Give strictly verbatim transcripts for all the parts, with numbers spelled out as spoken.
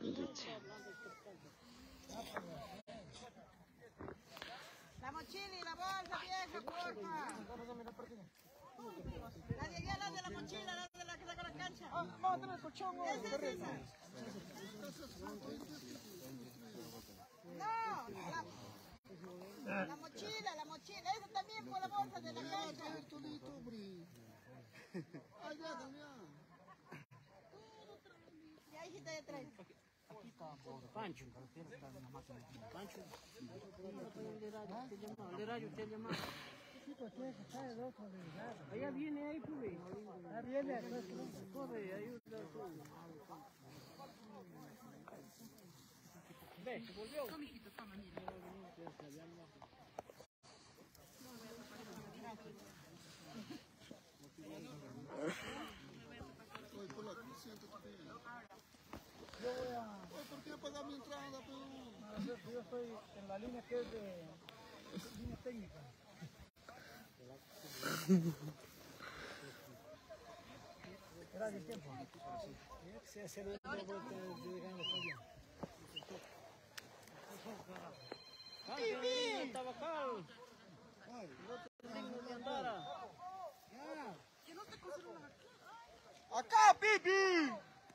La mochila y la bolsa vieja, porfa. La llegué a la de la mochila, la de la que saca la cancha. Vamos a tener el colchón. Esa es esa. No, la, la mochila, la mochila. Esa también por la bolsa de la cancha. Allá también. Y ahí está detrás. Aquí está Pancho, en carretera está una máquina de Pancho. El rayo te ha llamado. Allá viene ahí, pues. Ahí viene, corre, ayuda. Ve, se volvió. Toma, hijito, toma, mira. Yo voy a... ¿Por qué pagar mi entrada, pero? Yo, yo estoy en la línea que es de... línea técnica. Era de tiempo. Se hace de una vuelta de llegando para allá. ¡Ay, tabacal! No tengo que andar. ¡Acá, Pipi!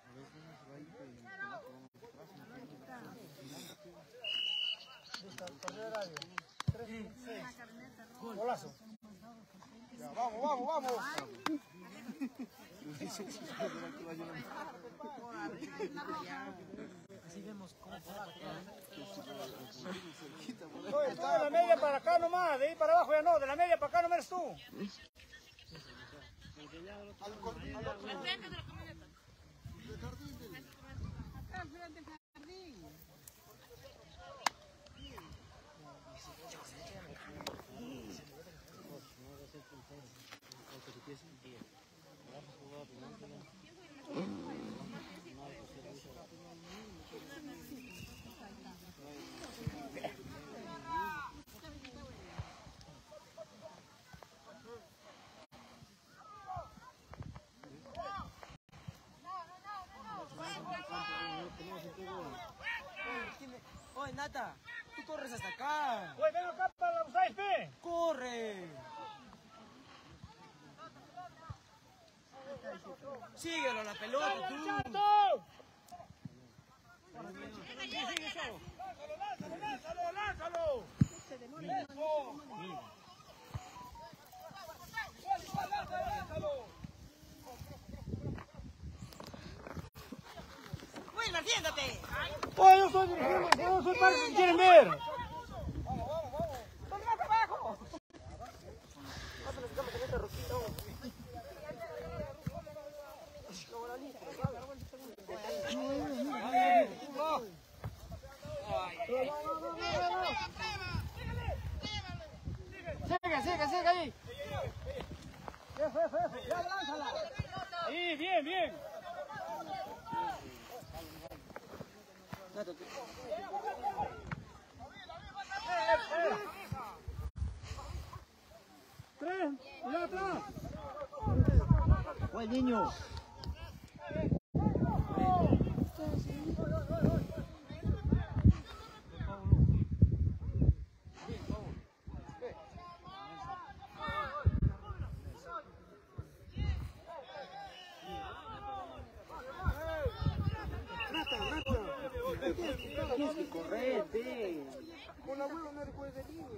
Listo, corrió horario. tres seis. Golazo. Ya, vamos, vamos, vamos. Así vemos cómo juega. Oye, tú de la media para acá nomás, de ahí para abajo ya no, de la media para acá no eres tú. Al frente de la camioneta. Acá al frente del jardín. Oye, Nata, tú corres hasta acá. Oye, ven acá para la Usais, pe. ¡Corre! Síguelo a la pelota, tú. ¡Chato! ¡Lánzalo, lánzalo, lánzalo, lánzalo! ¡Eso! ¡Lánzalo, lánzalo! ¡Bueno, siéntate! ¡Oye, yo soy dirigente! ¡Yo soy parte que quieren ver! ¡Vamos, vamos, vamos! ¡Ponte más abajo! Sigue, sigue, sigue ahí. Eso, eso, eso. Ya lánzala. Ahí, bien, bien. Tres, y atrás. Buen niño. Tienes que correr, ve. Con la abuela no recuerda de niño.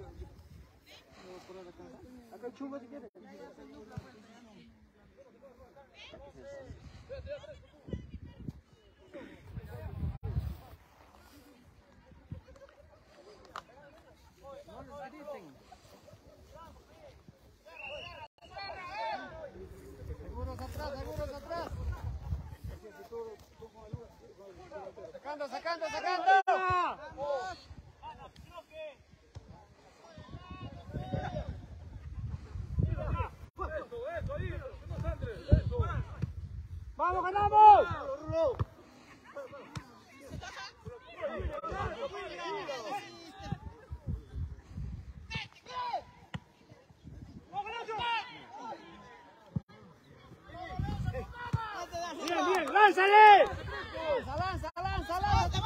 Acá hay chumba si quieres. No les griten. Seguros atrás, seguros atrás. Sacando, sacando, sacando. ¡Vamos, ganamos! Bien, bien, lánzale. ¡Lanza, lanza, lanza, lanza!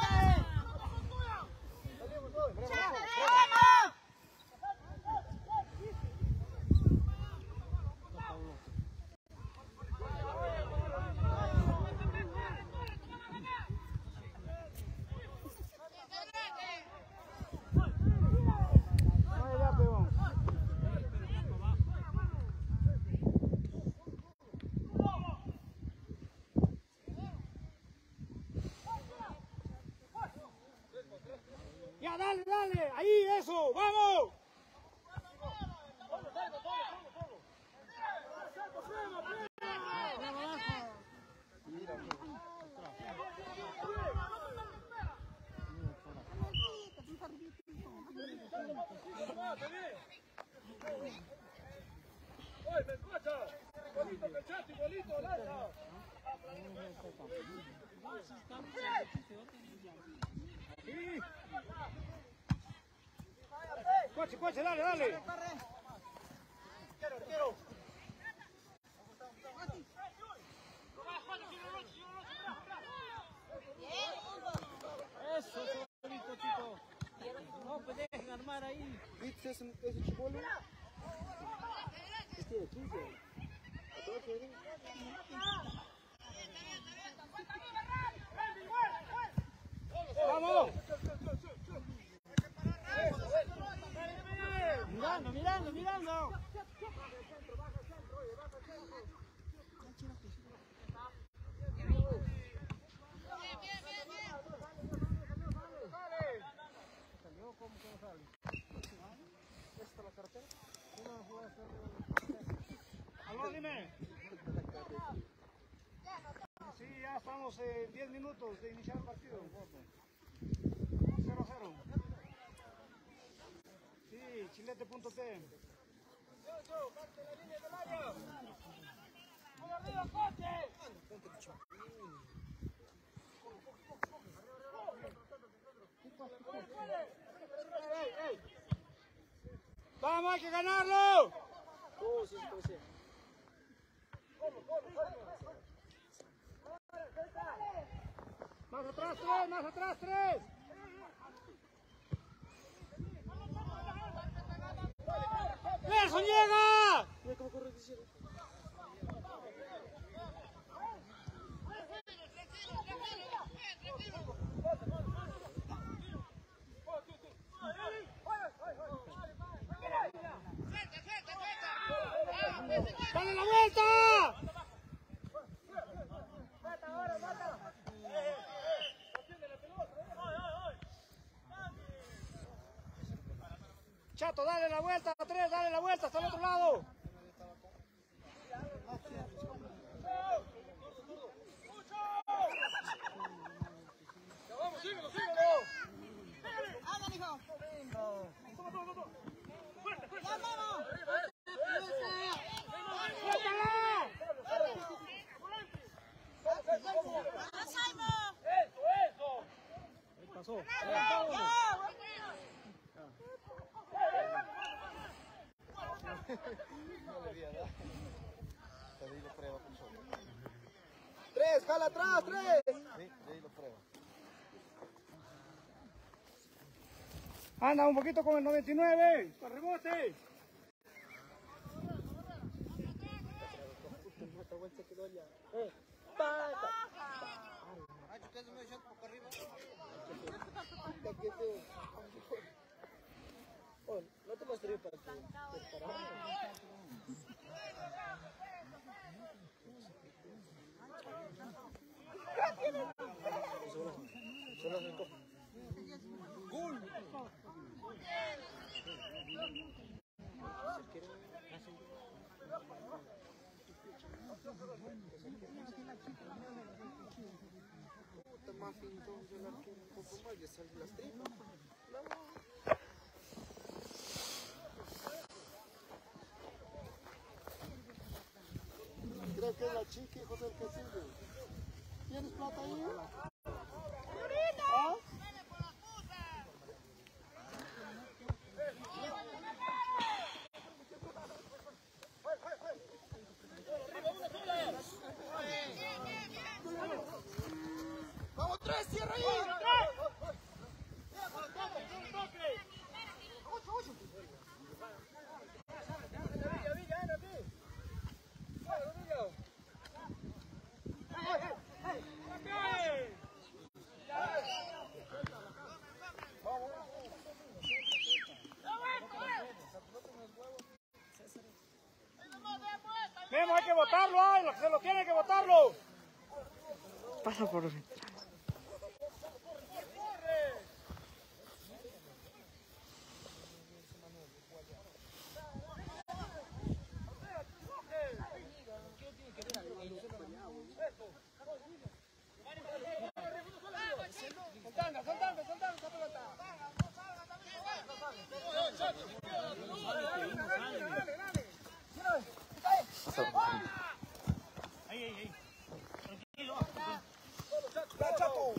Ya, dale, dale. Ahí, eso. ¡Vamos! ¡Oye, me escucha! ¡Igualito que el chat, igualito, lanza! Sí. Coche, coche, dale, dale. Quiero, quiero. Eso, solito, chico. No, pues dejen armar ahí. ¿Viste ese, ese chibolo? ¿Qué tiene? quince. ¡Vamos! Mirando, mirando, mirando. ¿Salió? ¿Cómo que no sale? ¿Esta es la cartera? ¿Cómo fue a hacer? Aló, dime. Sí, ya estamos en diez minutos de iniciar el partido. cero cero. Sí, chilete punto t. ¡Vamos, hay que ganarlo! Oh, sí, sí, sí. Más atrás, tres, más atrás, tres. ¡Nelson llega! Mira cómo corre, dice. ¡Dale la vuelta! Chato, dale la vuelta, tres, dale la vuelta hasta el otro lado. ¡Vamos, síguelo, síguelo! ¡Hagan, hijo! ¡Fuerte, fuerte! ¡Ya, vamos! ¡Suéltala! ¡Vamos, Simon! ¡Eso, eso! Ahí pasó. Tres, jala atrás, tres. Sí, de ahí lo prueba. Anda un poquito con el noventa y nueve. ¡Para rebote! No te mostré para que más finito, yo la quiero un poco más, ya salen las tripas. Creo que es la chica, hijo del que sigue. ¿Tienes plata ahí? ¿Ah? ¡Vamos, tres! ¡Cierra ahí! Memo, hay que botarlo, ay, se lo tiene que botarlo. Pasa por detrás. Ahí, ahí, ahí. Tranquilo. Chato.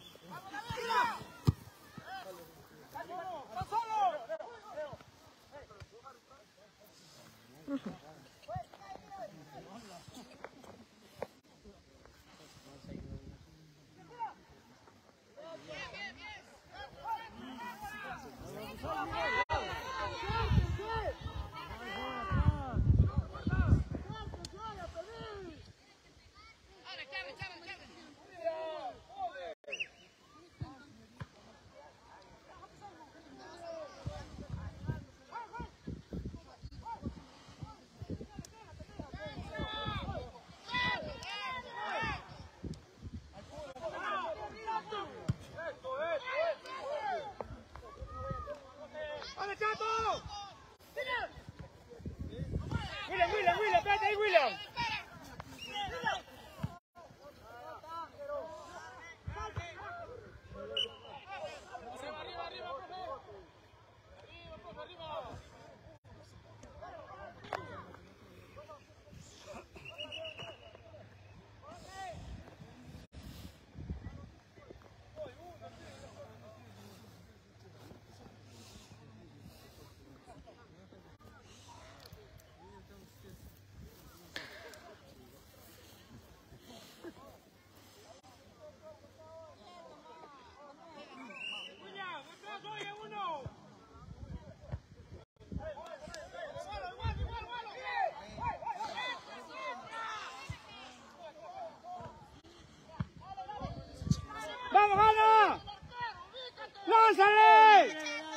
William, William, William, espérate ahí, William. ¡Vamos, Ana! ¡Lánzale!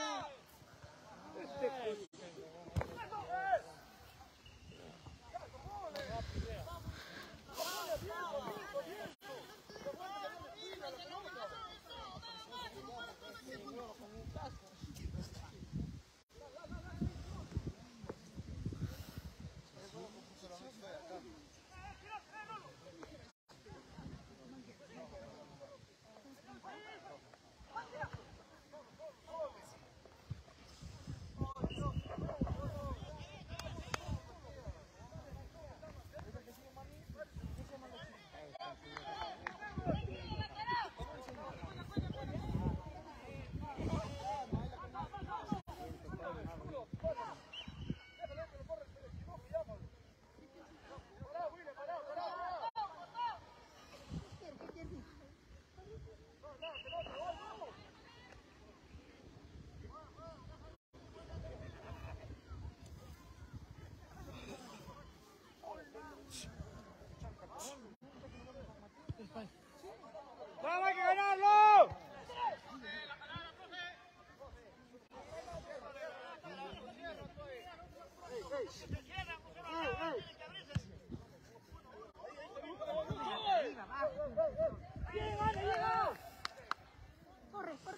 ¡Vamos, hay que ganarlo! Corre, corre.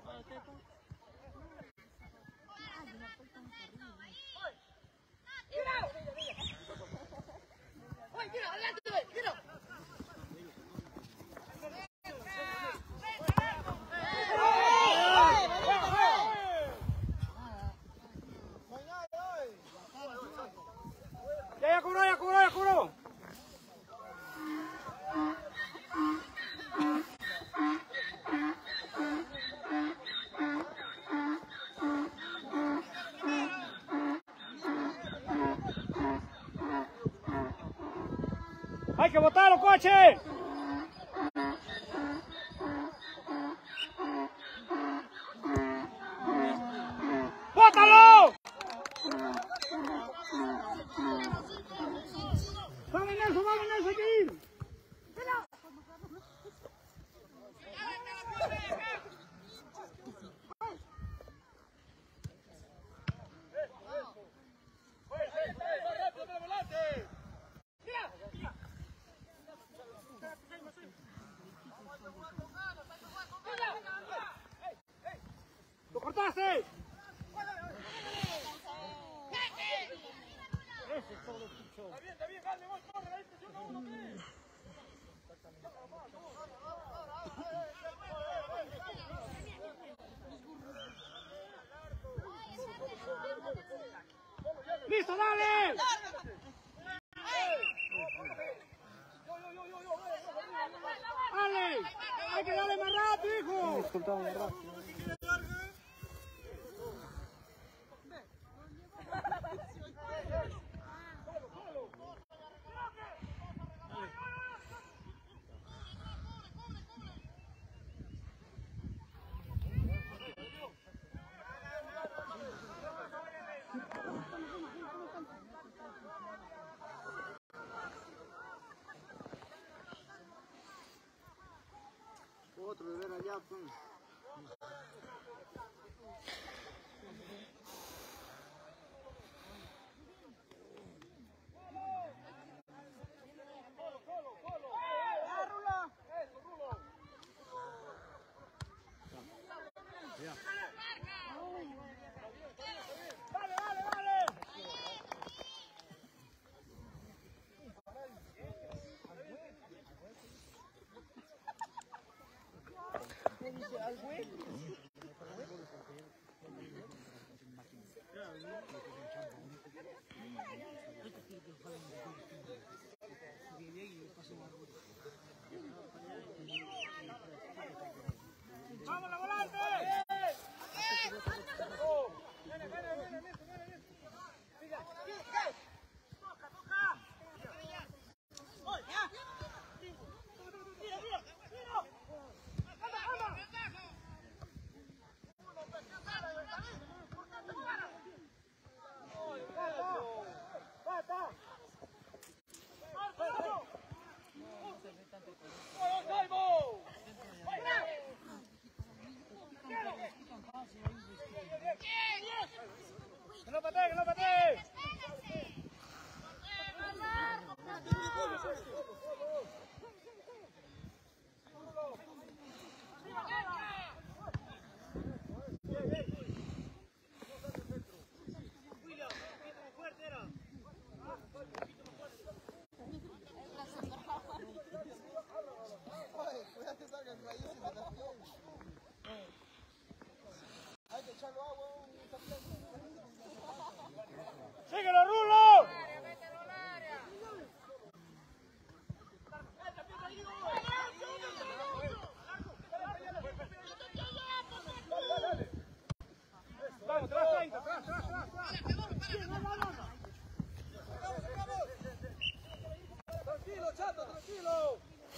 Ya, ya curó, ya curó, ya curó. ¡Hay que botar los coches! ¡Bótalo! ¡Vamos, Nelson, vamos, Nelson, aquí! ¡Lo cortaste! Está bien, está bien, dale, vos, corre, ahí presiona uno, tres. ¡Listo, dale! ascoltavo un rap. Otro de ver allá, pues. ¡Vamos, la volante! ¡Viene, viene, viene, viene! ¡Siga! ¡Toca, toca! ¡Voy, ya! ¡Mira, mira! ¡Mira! ¡Anda, anda! ¡Uno, pues, ¿qué sale, David? ¿Por qué te paras? ¡Bata! ¡Bata! ¡Bata! ¡Vamos, Salvo! ¡Que no patee, que no patee! ¡Síguelo, Rulo! Vamos, atrás, treinta, atrás, atrás, atrás. Tranquilo, chato, tranquilo.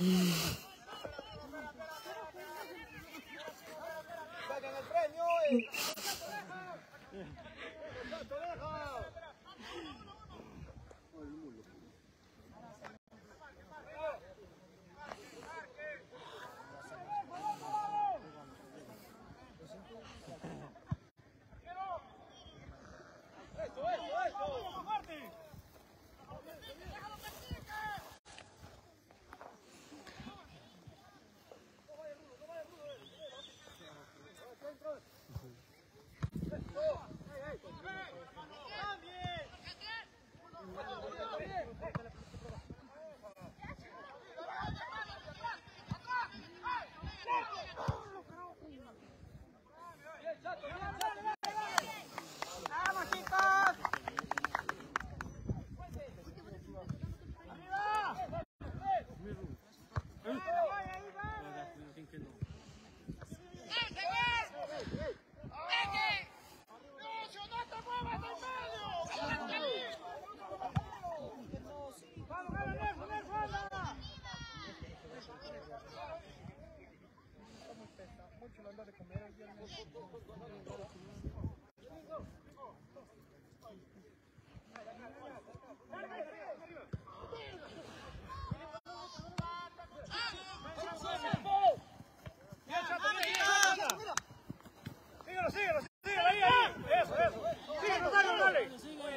Sacan el premio, eh. Chato, deja. Eso, eso, eso. Martín. ¡Vamos, chicos! Mucho manda de comer el viernes. Síguelo, síguelo, síguelo, ahí, ahí. Eso, eso. Síguelo, dale, dale.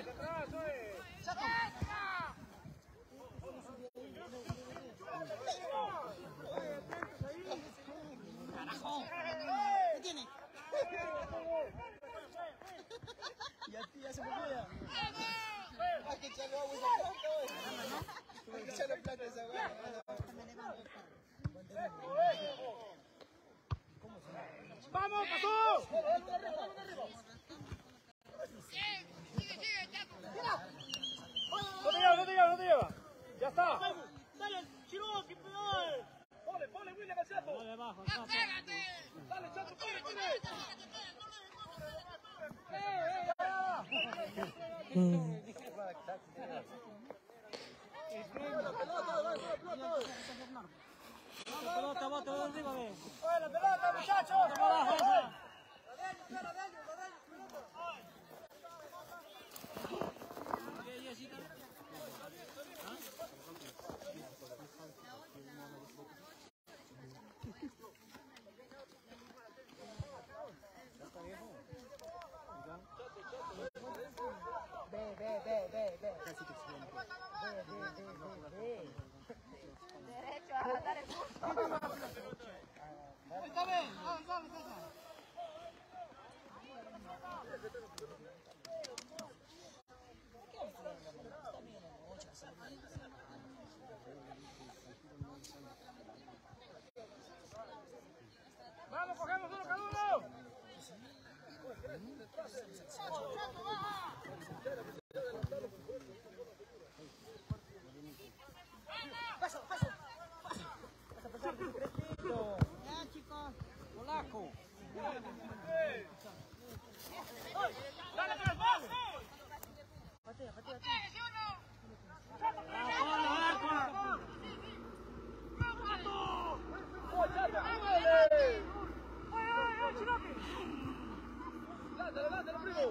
¿Qué tiene? Y a ti ya se me olvida. Hay que echarle agua a esa planta, güey. Hay que echarle plata a esa agua. ¡Vamos, pasó! No te lleva, no te lleva, no te lleva. Ya está. Dale, Chiroki, pole, pole, William, el chato. Dale, abajo, dale, Pelota, bote, de arriba, ve. ¡Oye, la pelota, muchachos! Ve, ve, ve, ve, ve. Ve, ve, ve, ve, ve. Derecho a dar el gusto. Está bien, dale, dale, dale. ¡Vamos, cogemos uno cada uno! Paso, paso. Ya, chicos. Polaco. ¡Dale, tres, más! Patea, patea, ¡Levántalo, primo!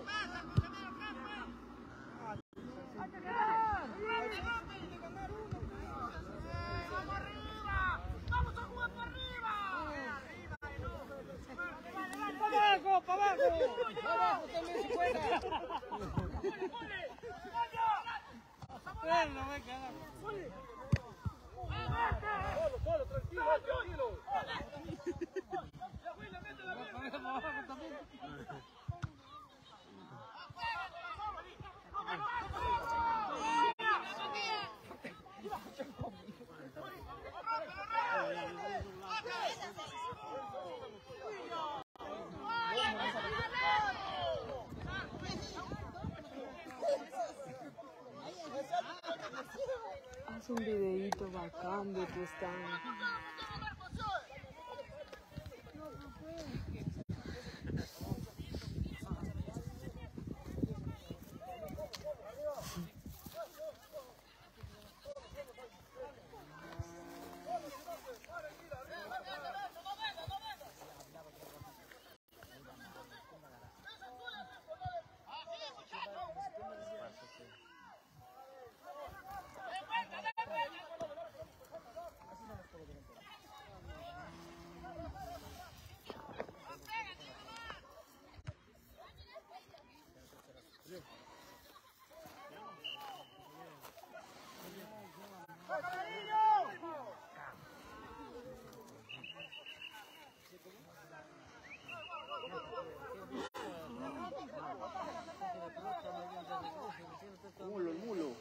¡Para abajo, para abajo! ¡Para abajo también se juega! ¡Bueno, venga! ¡Solo, solo, tranquilo, tranquilo! Haz un videíto bacán de tu stand. Mulo, el mulo.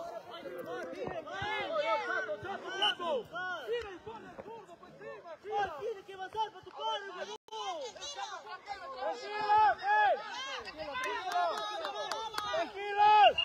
¡Mira y pone el zurdo por encima! ¡Tranquilos!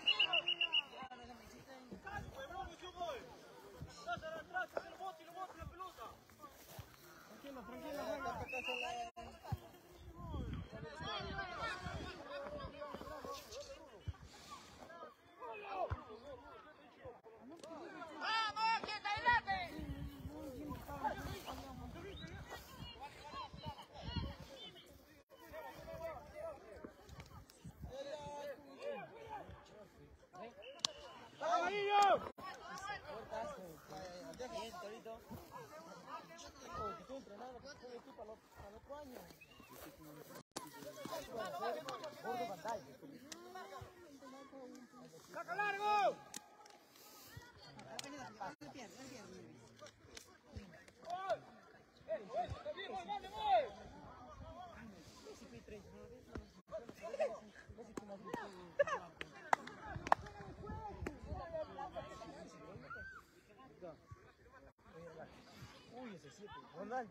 ¡Saca largo! Uy, ese siete, Ronaldo.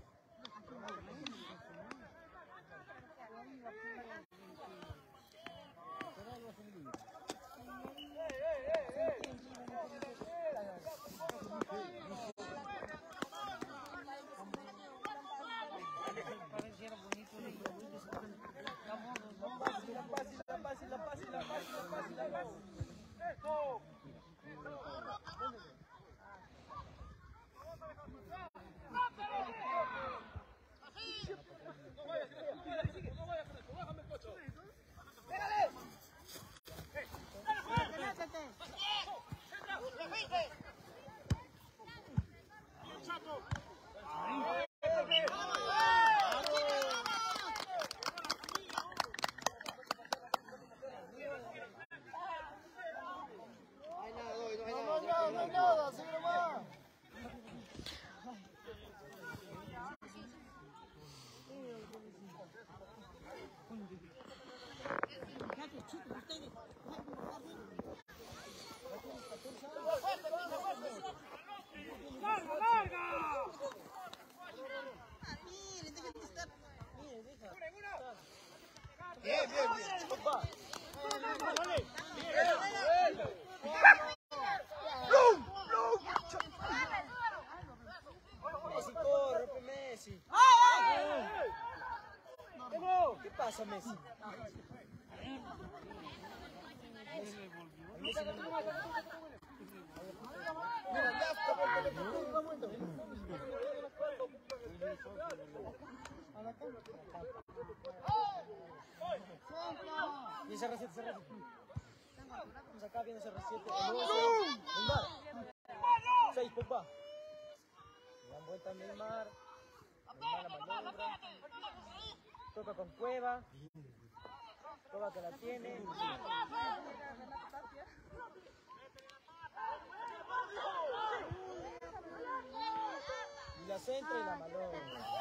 ¡Larga, larga! Bien, bien, bien. Opa. Messi, corre, pe, Messi. ¿Qué pasa, Messi? Y ese R siete, ese R siete. Vamos acá viendo ese R siete. Neymar. seis, Pogba. Dan vuelta a Neymar. Neymar la maniobra. Toca con Cueva. Cueva que la tiene. Y la centra y la malona.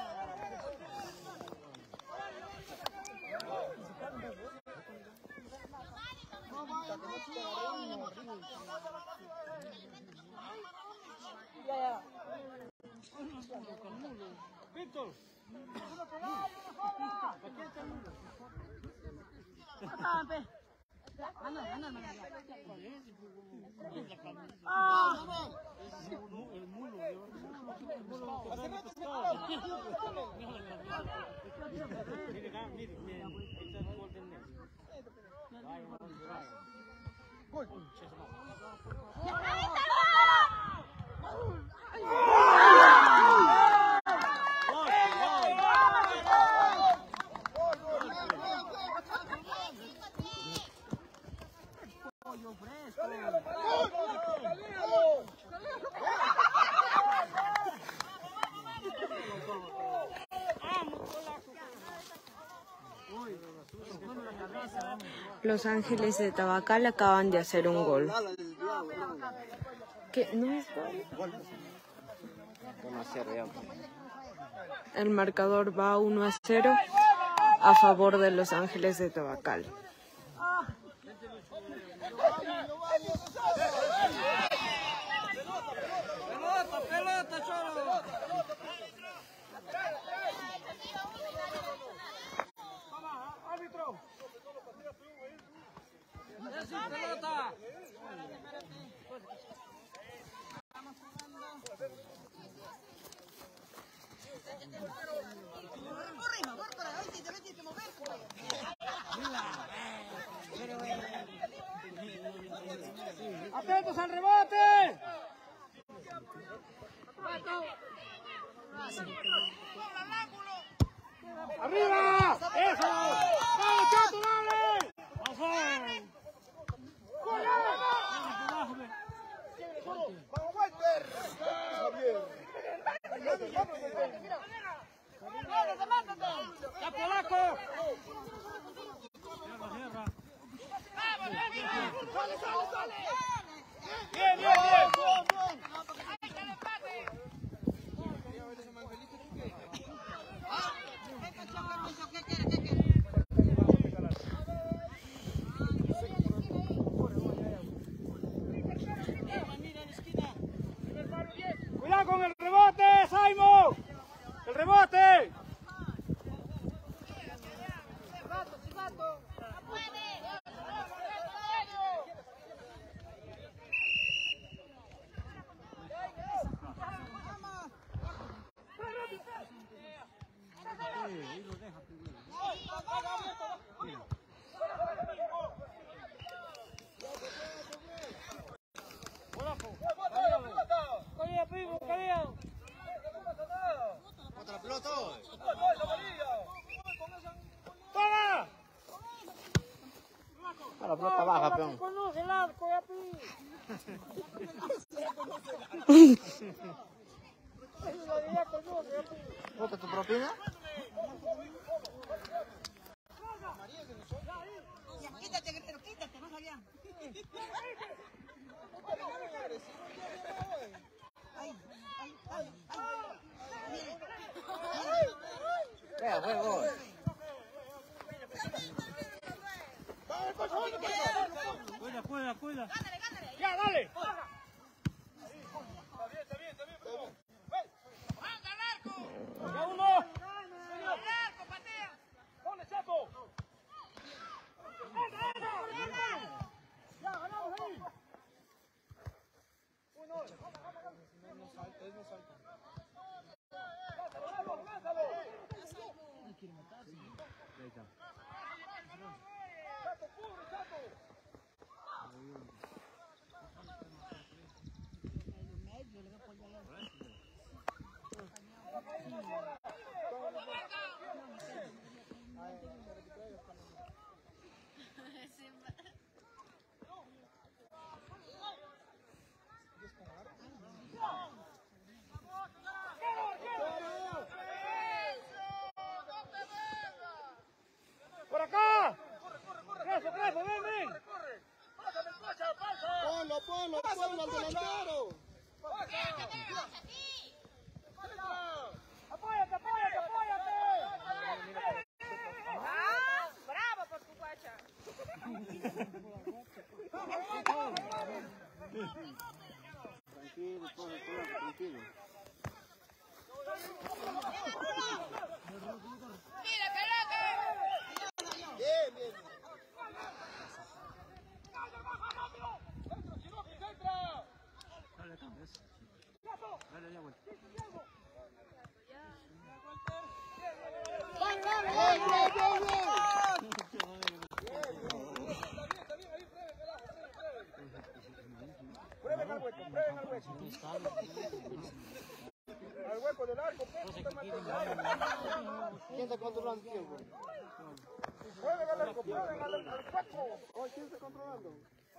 Ya, ya. Víctor. Los Ángeles de Tabacal acaban de hacer un gol. ¿Qué? ¿No es gol? El marcador va uno a cero a favor de Los Ángeles de Tabacal. Pelota, pelota, choro. ¡Atentos al rebote! ¡Arriba! ¡Eso! ¡Dale, Chato, dale! ¡Vamos! ¡Vamos, Walter! ¡Javier! ¡Ya, Polaco! ¡Bien, bien, bien! ¡Cuidado con el rebote, Simon! ¡El rebote! ¡Otra pelota! ¡Toma! La pelota baja, peón. ¡Conoce el arco, ya, ¿Bota tu propina? Quítate, Guerrero, quítate, más allá. Ay, ay, ay, ay. Vea, fue gol. Cuida, cuida, cuida. ¡Ya, dale! ¡Ya uno! ¡Ponle, Chato! ¡Ya, ganamos ahí! Uno. No salta, no salta. ¡Lánzalo, lánzalo! No quiere matarse. ¡Chato, cubre, Chato! ¡Por acá! ¡Crespo, Crespo, ven, ven! ¡Ponlo, ponlo, ponlo al delantero! ¡Apóyate, apóyate, apóyate! ¡Ah! ¡Bravo por tu guacha! Tranquilo, ponlo, ponlo, tranquilo. ¡Mira, pelota! Bien, bien. Dale, cambias. Dale, ya vuelta. Prueben al hueco, prueben al hueco. Al hueco del arco, ¿quién está controlando el tiempo? Prueben al arco, prueben al hueco. ¿Quién está controlando?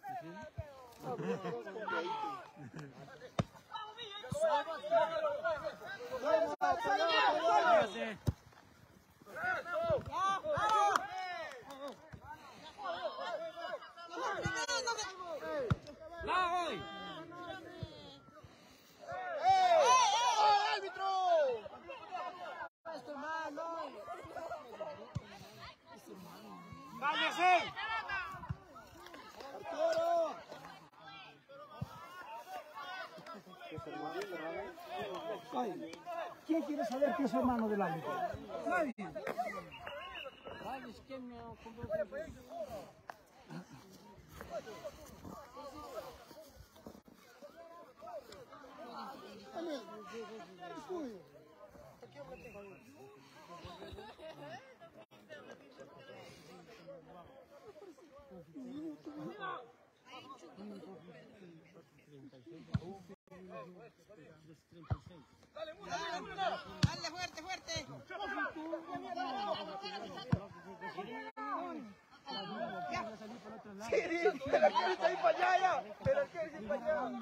¡Cálmese! Ay, ¿quién quiere saber qué es hermano del árbitro? Nadie. Ay, Dale fuerte, fuerte. ¡El arquero está ahí para allá ya! ¡El arquero está ahí para allá!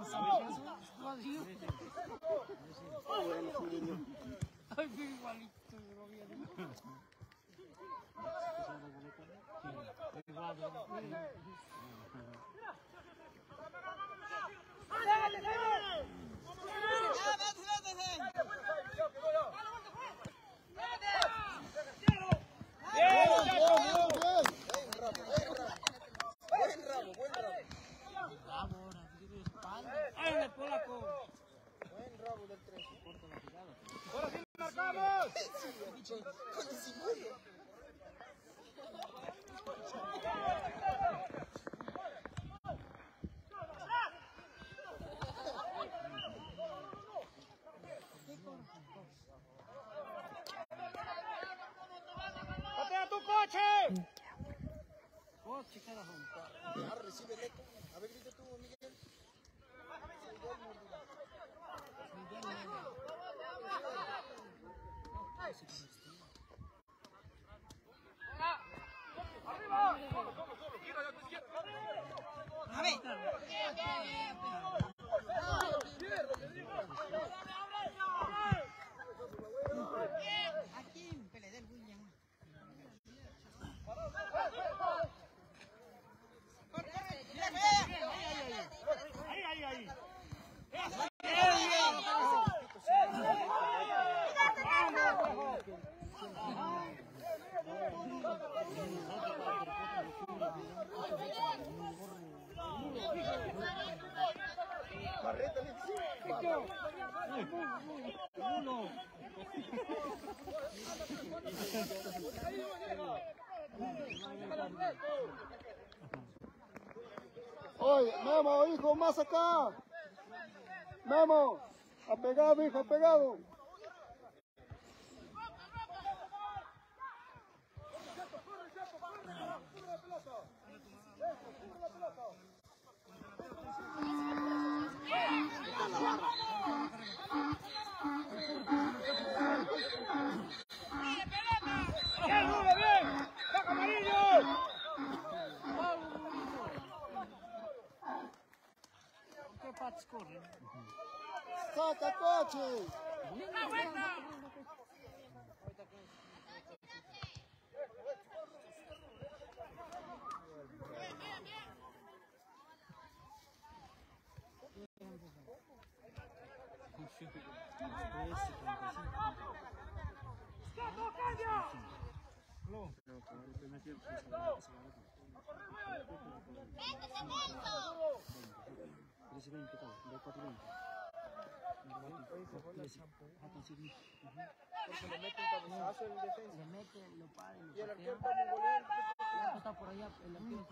¡Patea tu coche! Recibe el eco. A ver, grita tú, Miguel. A ver. Aquí, pele del William. Ahí, ahí, ahí. Barreta, le Oye, Memo, hijo, más acá. Memo, apegado, hijo, apegado. ¡Bien, Rubio, bien! ¡Saca amarillo! Saca coche. Porque le mete un cabezazo en defensa. Le mete, lo para y lo Y el patea. arquero está muy volante. Ya está por allá, el arquero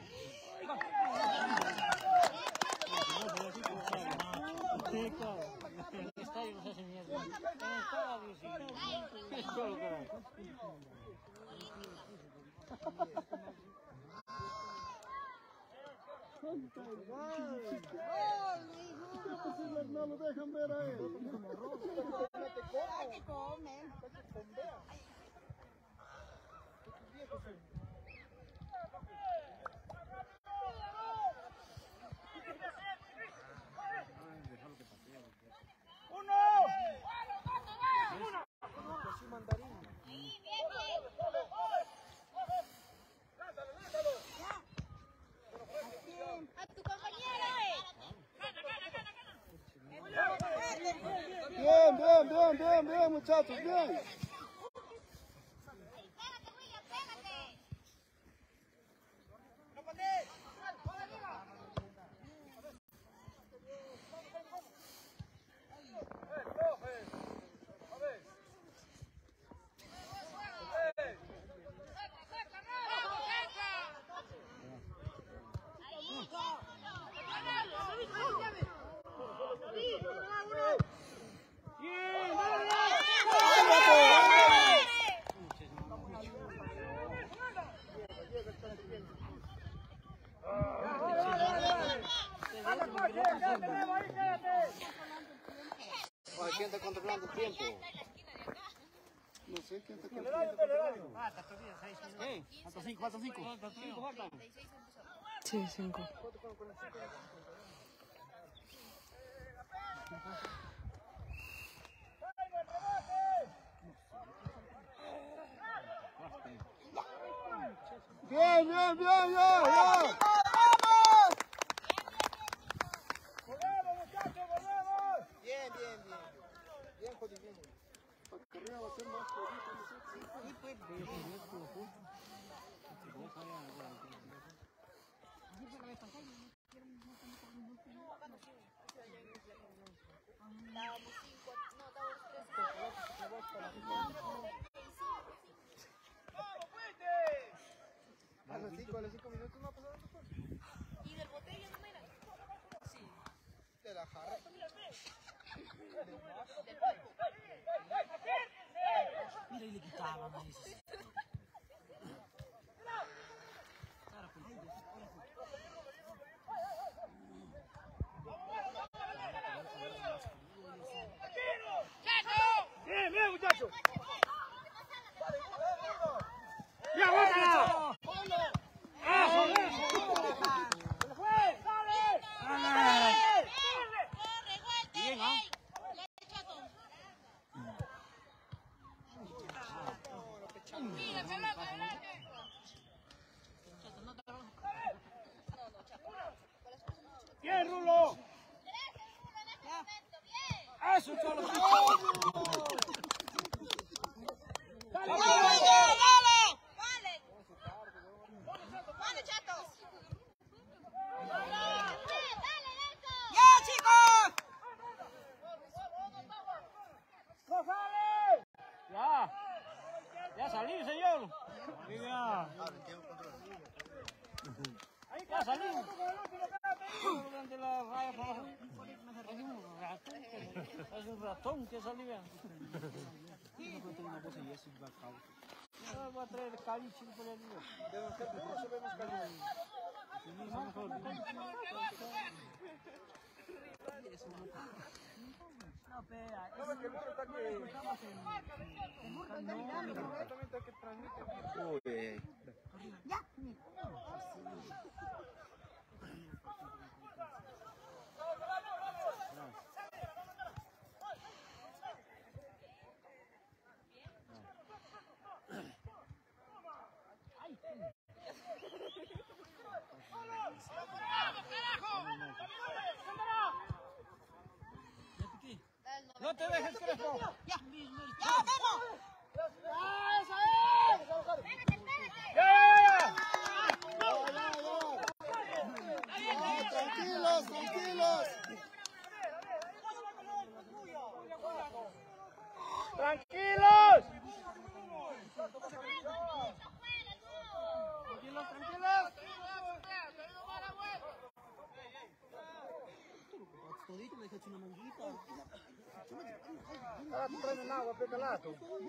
está. En el estadio no se hace mierda. En el estadio sí. Es todo, carajo. No lo dejan ver a él. Hay que comer. ¡Uno! Así mandarín. A tu compañero, eh. Bien, bien, bien, bien, bien, muchachos, bien. Pégate, William, pégate. ¡Bien! Oye, ¿quién está controlando el tiempo? No sé quién está Le da el le da. Hasta cinco, hasta cinco. Cinco faltan. Sí, cinco. Bien, bien, bien, bien, bien. ¡Volvemos, muchachos, volvemos! Bien, bien, bien. Bien, Jodi, bien. Porque arriba va a ser más jodido, no sé. A los cinco, a los cinco minutos no ha pasado nada. ¿Y del botella no mira? Sí. De la jarra. Mira, y le quitaban a ese. Bien, bien, muchachos. ¡Ya, bótala! ¡Ah, joder! ¡Se fue! ¡Dale! ¡Dale! Bien, ¿ah? Mira, pelota, ¡Bien, Rulo! ¡Eso, Cholo! ¡Dale, ¡Dale! dale! ¡Dale! ¡Dale, chatos! ¡Ya, chicos! ¡No sale! Ya. Ya salí, señor. Ya. Ya salí. Durante la raya para abajo. Es un ratón. Es un ratón que salió. Va a traer caliche por el río. Deben ser, por eso vemos caliente. No, pera. No, es que el burro está que... El burro está caminando, pero también está que transmite. Uy. No te dejes, Crespo. ¡Ya! ¡Ya, Memo! ¡Ya, ya, ya! Tranquilos, tranquilos. ¡Tranquilos! Tranquilos, tranquilos. Ahora tú traes un agua, pecalato.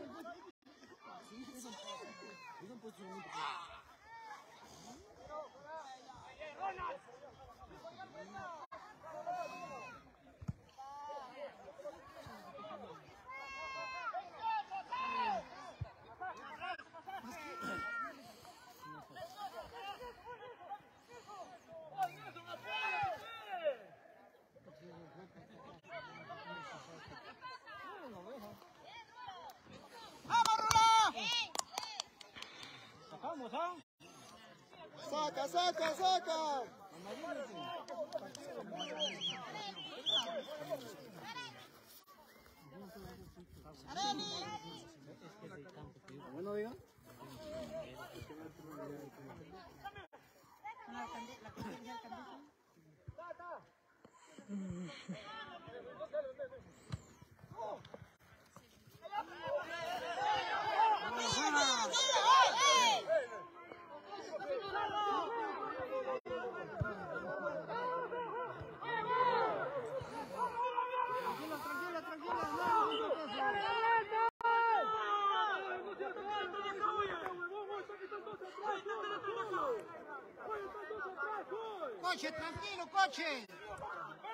Sacamos, ¿ah? Saca, saca, saca. Bueno, diga. Coche, tranquilo, coche.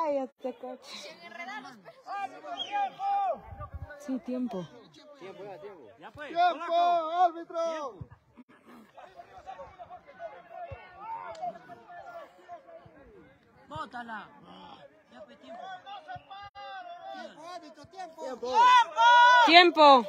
Cállate, coche. Sí, tiempo. Ya pues, ¡Tiempo, polaco. árbitro! Bótala. Ya pues, tiempo. ¡Tiempo! Tiempo.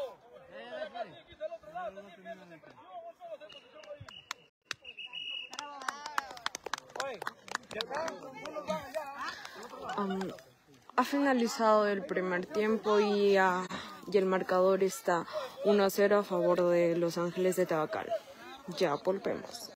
Um, ha finalizado el primer tiempo y, uh, y el marcador está uno a cero a favor de Los Ángeles de Tabacal. Ya volvemos.